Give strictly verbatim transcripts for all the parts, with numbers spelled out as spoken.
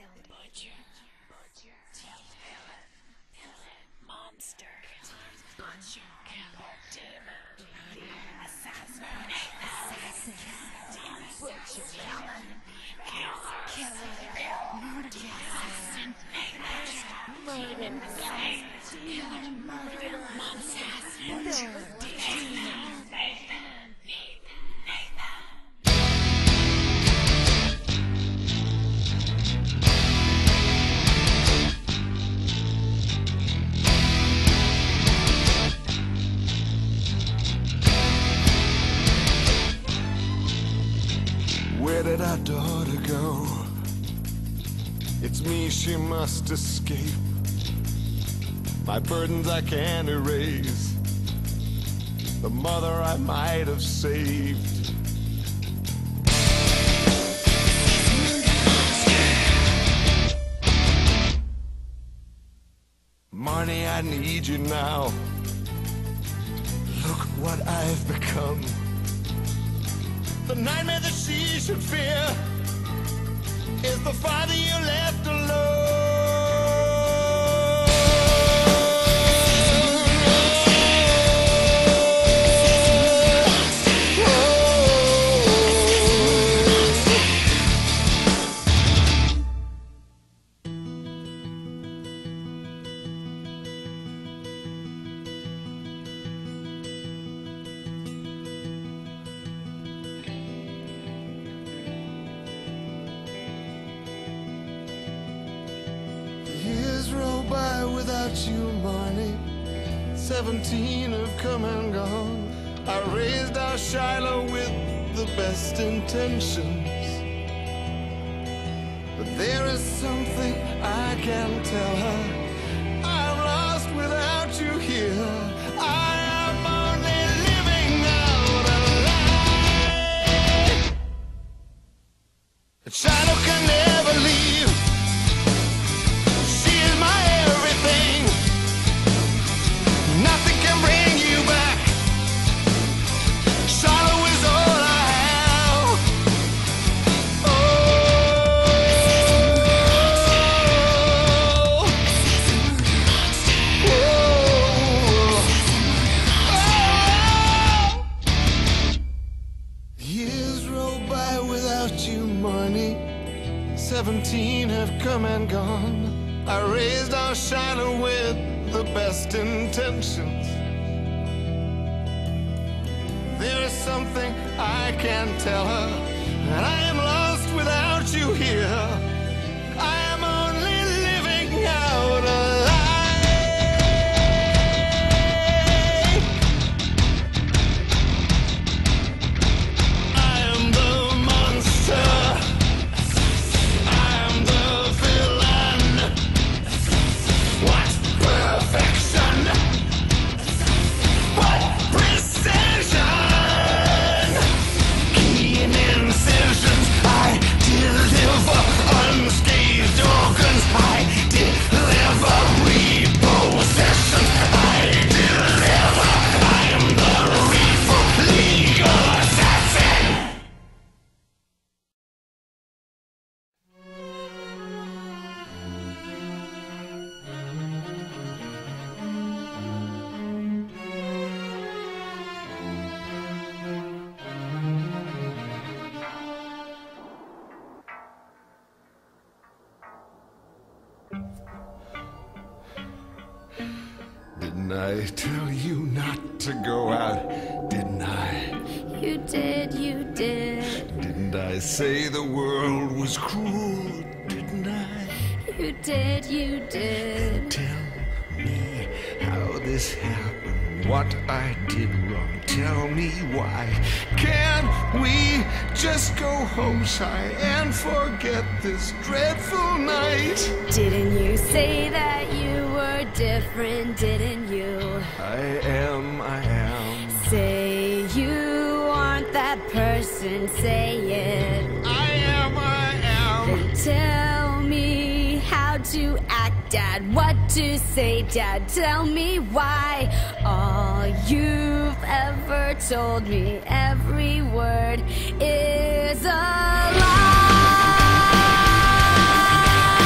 Butcher, butcher, villain, villain, monster, butcher, killer, demon, assassin, assassin, butcher, villain, killer, killer, murder, assassin, murder, killer, murder, monster, demon. Where did our daughter go? It's me she must escape. My burdens I can't erase. The mother I might have saved. Marnie, I need you now. Look what I've become. The nightmare that she should fear is the father you left alone. Years roll by without you, Marnie. Seventeen have come and gone. I raised our Shiloh with the best intentions, but there is something I can't tell her. I'm lost without you here. I am only living out a lie. But Shiloh can never leave. Seventeen have come and gone. I raised our Shiloh with the best intentions. There is something I can't tell her, and I am lost without you here. I am only living out a lie. I am the monster. Didn't I tell you not to go out? Didn't I? You did, you did. Didn't I say the world was cruel? Didn't I? You did, you did. Tell me how this happened, what I did wrong. Tell me why. Can't we just go home, Shy, and forget this dreadful night? Didn't you say that you were different, didn't you? I am, I am. Say you aren't that person, say it. I am, I am. Then tell me how to act, Dad, what to say, Dad, tell me why. All you've ever told me, every word is a lie.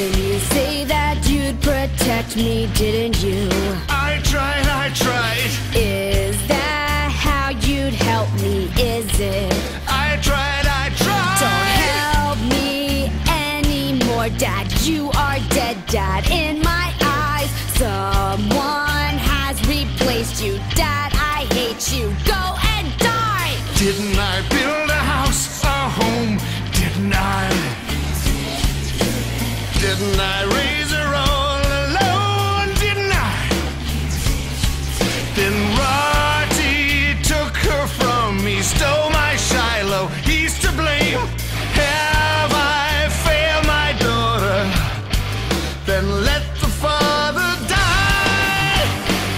Didn't you say that you'd protect me, didn't you? I tried, I tried. Is that how you'd help me, is it? I tried, I tried. Don't help me anymore, Dad. You are dead, Dad. In my eyes, someone has replaced you. Dad, I hate you. Go and die! Didn't I build a house, a home? Didn't I? Didn't I raise her all alone? Didn't I? Then Roddy took her from me, stole my Shiloh. He's to blame. Have I failed my daughter? Then let the father die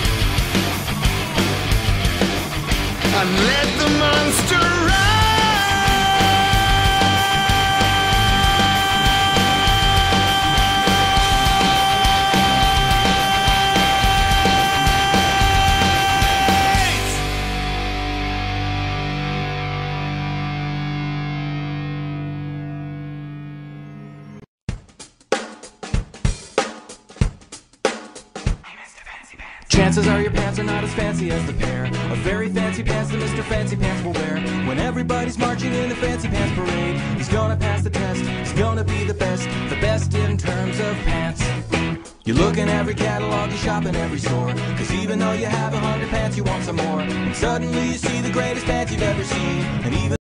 and let the monster rise. Chances are your pants are not as fancy as the pair of very fancy pants that Mister Fancy Pants will wear. When everybody's marching in the Fancy Pants parade, he's gonna pass the test, he's gonna be the best, the best in terms of pants. You look in every catalog, you shop in every store, cause even though you have a hundred pants, you want some more. And suddenly you see the greatest pants you've ever seen, and even